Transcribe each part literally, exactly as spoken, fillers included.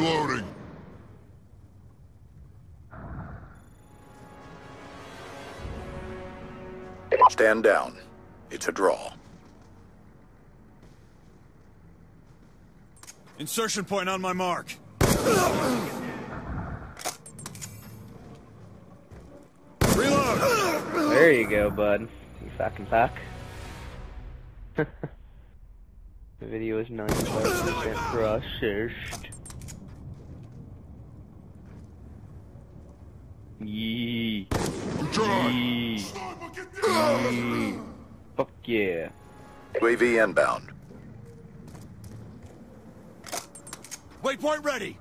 Reloading. Stand down. It's a draw. Insertion point on my mark. Reload! There you go, bud. You fucking fuck. The video is ninety-five percent processed. Yee. I'm trying. Yee. Sniper, get down. Yee. Fuck yeah. U A V inbound. Waypoint ready!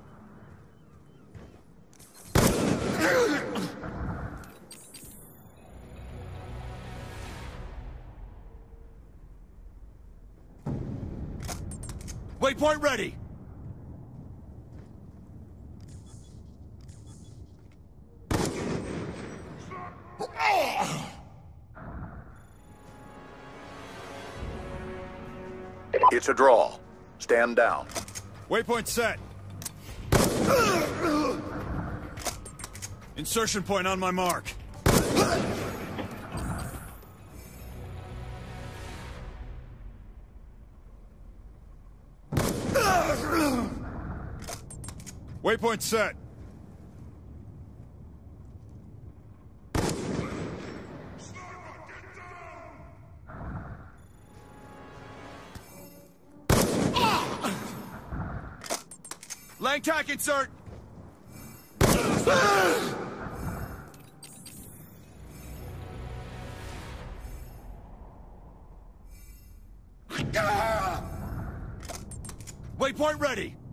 Waypoint ready! It's a draw. Stand down. Waypoint set. Insertion point on my mark. Waypoint set. Lang tack insert. Waypoint ready.